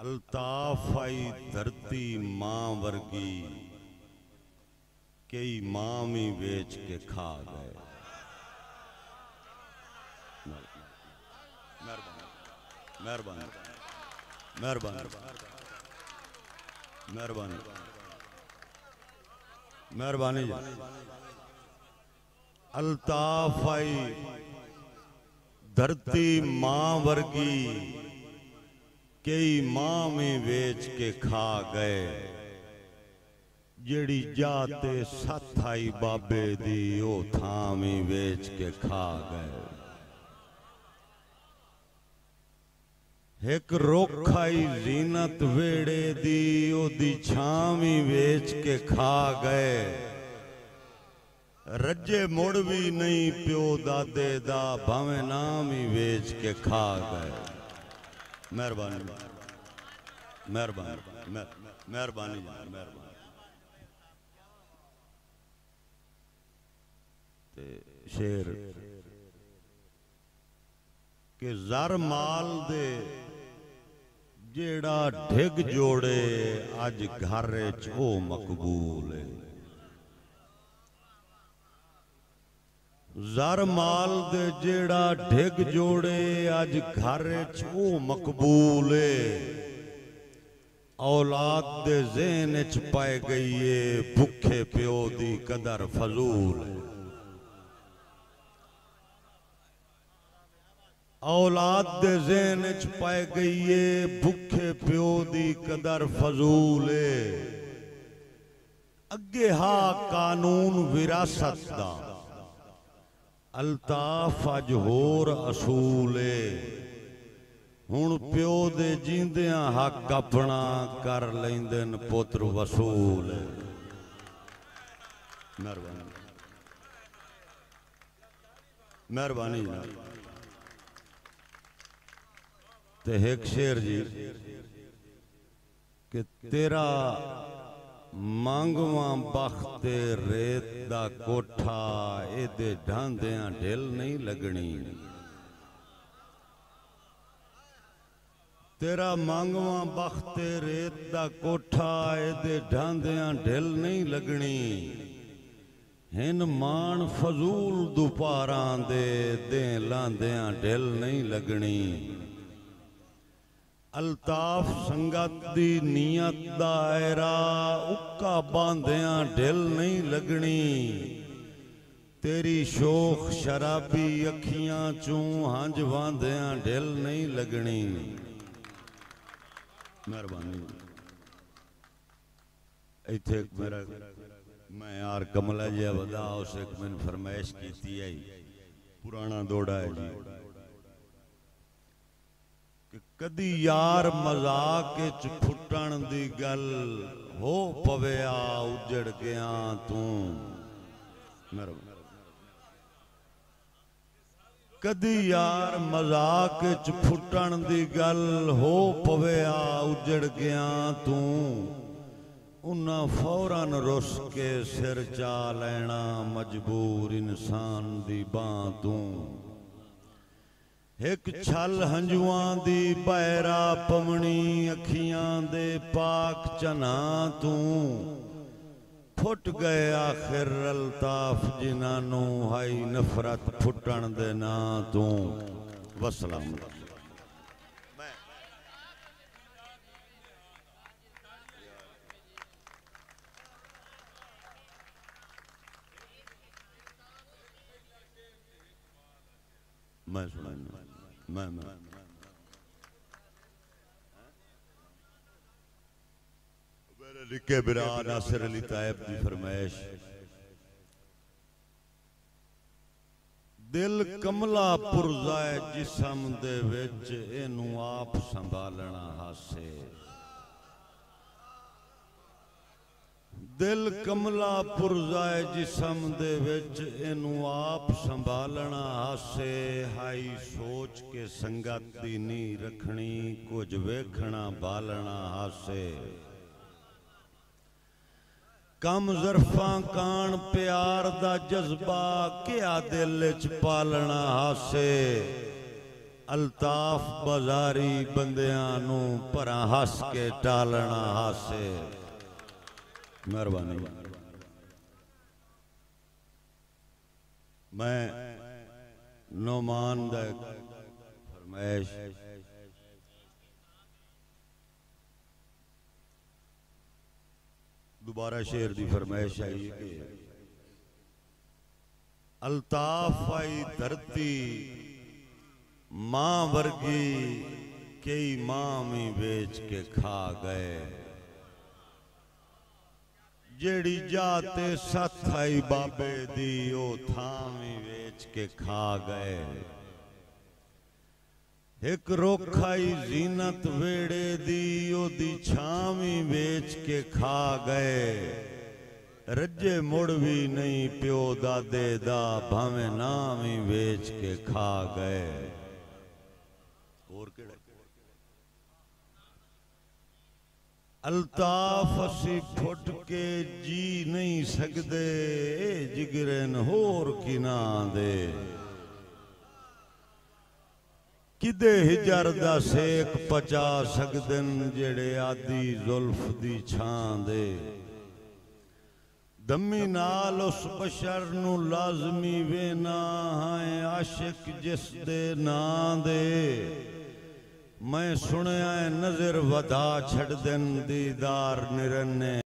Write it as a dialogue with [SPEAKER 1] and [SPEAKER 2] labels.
[SPEAKER 1] अल्ताफ आई धरती मां वर्गी, कई मामी बेच के खा गए। मेहरबानी मेहरबानी मेहरबानी मेहरबानी। अल्ताफ आई धरती मां वर्गी, कई मामी बेच के खा गए। जेड़ी जाते सथ आई बाबे दी, ओ थामी बेच के खा गए। एक रुख आई जीनत वेड़े दी, ओदी छावी बेच के खा गए। रज्जे मुड़ भी नहीं प्यो दादे दा, भावें नाम ही बेच के खा गए। मेहरबानी मेहरबानी मेहरबानी मेहरबानी। शेर के ज़र माल दे जेड़ा ढिग जोड़े, अज घर च ओ मकबूल है। ज़र माल दे जेड़ा ढिग जोड़े, अज घर च ओ मकबूल है। औलाद दे ज़हन च पाए गई है, भुखे प्यो दी कदर फजूल है। औलाद दे ज़हन च पाए गई है, भुखे प्यो दी कदर फजूल है। अगे हा कानून विरासत दा, अल्ताफ अज होर असूल है। हुण प्यो दे जींदियां हक अपना, कर लैंदे न पुत्र वसूल है। मेहरबानी मेहरबानी। ते एक शेर जी कि तेरा मांगवा बख्ते रेत दा कोठा, एदे ढांदियां ढिल नहीं लगनी। तेरा मांगवा बख्ते रेत दा कोठा, एदे ढांदियां ढिल नहीं लगनी। हिन मान फजूल दुपारां दे लांदियां ढिल नहीं लगनी। अल्ताफ संगत दी नियत दायरा, उक्का बांधियां ढिल नहीं लगनी। तेरी शोख शराबी अखियां चूं हंज बांधियां ढिल नहीं लगनी। मेहरबानी। इत्थे मेरा मैं यार कमला जी वदा, उस एक मैंने फरमाइश की आई, पुराना दौड़ा है जी कि कदी यार मजाक च फुटण दी गल, हो पविया उजड़ गया तू। कदी यार मजाक च फुटण दी गल, हो पविया उजड़ गया तू। उन्ना फौरन रुस के सिर चा लेना, मजबूर इंसान दी बां तू। एक छल हंजुआं दी बैरा पवनी, अखियां दे पाक चना तू। फुट गए आखिर अल्ताफ जिन्हां हाई नफरत फुटण दे ना तू। वसलाम। मैं सुना मैं मेरे लिखे बिरा नासिर अली तायब की फरमाइश। दिल कमला पुरजाए जिसम दे विच, इनू आप संभालना हासे। दिल कमला पुरजाए जिसम दे विच, इनू आप संभालना हासे। हाई सोच के संगत दी नी रखनी, कुछ वेखना बालना हासे। कम जरफा कान प्यार दा जज्बा, क्या दिल च पालना हासे। अल्ताफ बाजारी बंदियां नू भरा हस के टालना हासे। मेहरबानी। मैं नौमान दा फरमाइश दोबारा शेर दी फरमाइश आई कि अल्ताफ आई धरती मां वर्गी कई मां भी बेच के खा गए। जेड़ी जाते सथ आई बाबे दी ओ थां भी बेच के खा गए। एक रोखाई जीनत वेड़े दी ओदी छावी बेच के खा गए। रज्जे मुड़ भी नहीं प्यो दादे दा भावे नाम ही बेच के खा गए। और केड़ा अल्ताफ असी फुट के जी नहीं सकदे जिगरन होर की ना दे। किदे हिजर दा सेक पचा सकदन जेड़े आदि जुल्फ दी छां दे। दमी नाल उस बशर नू लाजमी वेना है आशिक जिस दे नां दे। मैं सुनिया नजर वधा छड़ दिन दीदार निरने